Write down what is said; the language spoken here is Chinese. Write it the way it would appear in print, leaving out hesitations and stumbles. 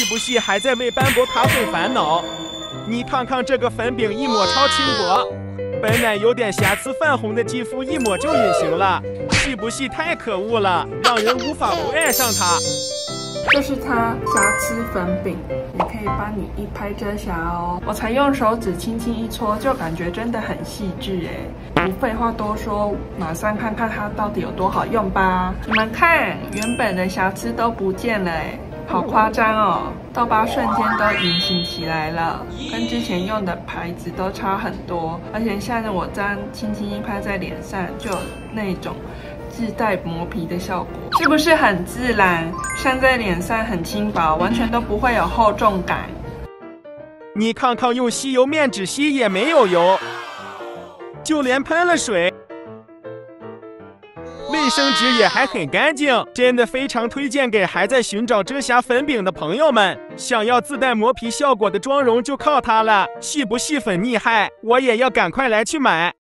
不是还在为斑驳咖啡烦恼？你看看这个粉饼，一抹超轻薄，本来有点瑕疵泛红的肌肤一抹就隐形了，是不是太可恶了，让人无法不爱上它？ 这是它瑕疵粉饼，也可以帮你一拍遮瑕哦。我才用手指轻轻一搓，就感觉真的很细致哎。不废话多说，马上看看它到底有多好用吧。你们看，原本的瑕疵都不见了哎，好夸张哦！痘疤瞬间都隐形起来了，跟之前用的牌子都差很多。而且现在我这样轻轻一拍在脸上，就有那种自带磨皮的效果，是不是很自然？上在脸上很轻薄，完全都不会有厚重感。 你看看，用吸油面纸吸也没有油，就连喷了水，卫生纸也还很干净，真的非常推荐给还在寻找遮瑕粉饼的朋友们。想要自带磨皮效果的妆容就靠它了，是不是很厉害？我也要赶快来去买。